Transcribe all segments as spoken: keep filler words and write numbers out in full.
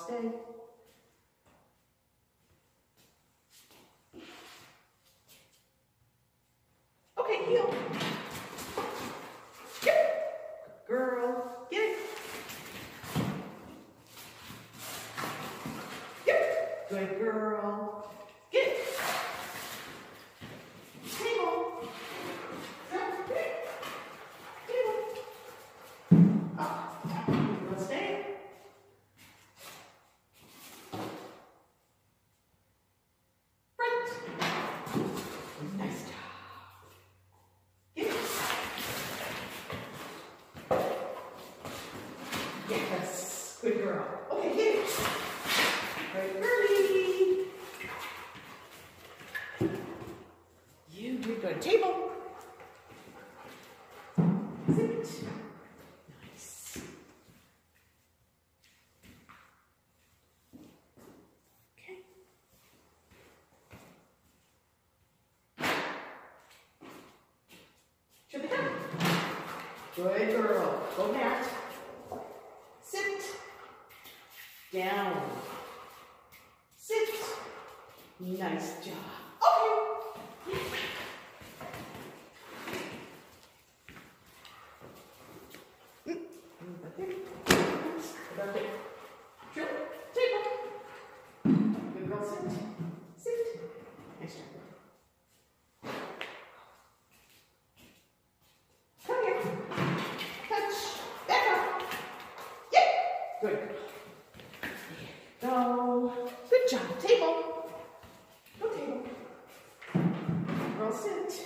stay. Okay, heel. Yep. Good girl. Get it. Yep. Good girl. Get it. Table. Jump. Get it. Table. Up. Let's stay. Front. Nice job. Yes, good girl. Okay, get it. Great girlie. You did good. Table. Sit. Nice. Okay. Should be done. Good girl. Go mat. Sit. Down. Sit. Nice job. Okay. About it. Chill. Table. Good girl. Sit. Sit. Nice job. Come here. Touch. Back up. Yep. Good. Go. Good job. Table. Go table. Girl, sit.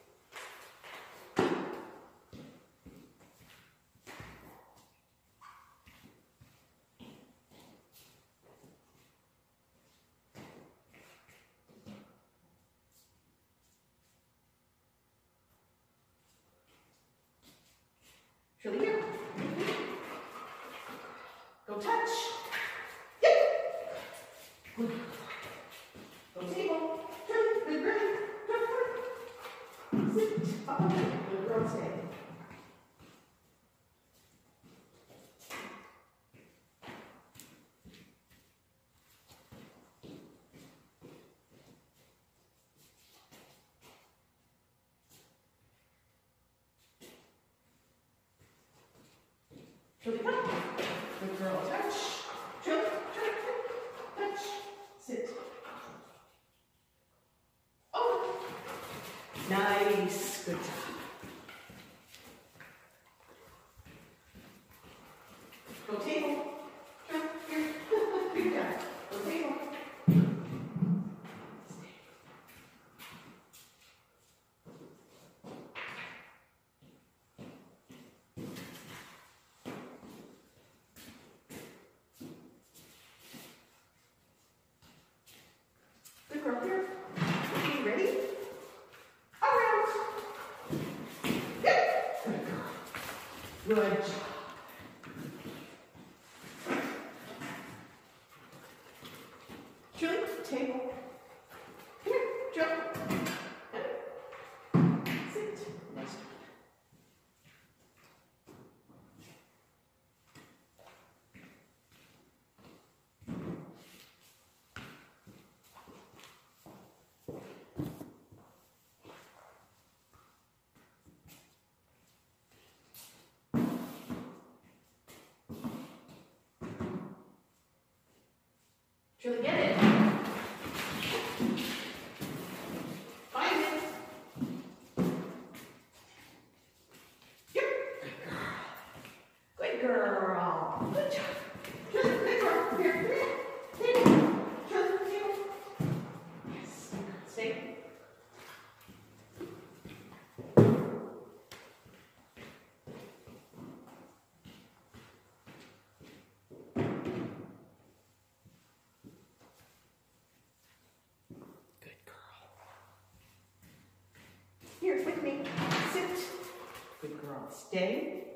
Shirley, here. Go touch. Yep. Good. Go table. Turn. Good girl. Turn. Sit. Up and down. Good girl. Stay. Shirley, come. Good girl. Touch. Turn. Turn. Touch. Sit. Oh. Nice. Good job. Go table. Turn. Here. Good job. Go table. Stay. Good girl. Here. Okay, ready? Around. Yep. Good girl. Good job. Shirley, table. Come here. Jump. Sit. Nice job. Shirley, get it. Find it. Yep. Good girl. Good girl. Good job. Shirley, good girl. Here, come here. Table. Shirley, table. Yes. Stay. Here, with me. Sit. Good girl. Stay.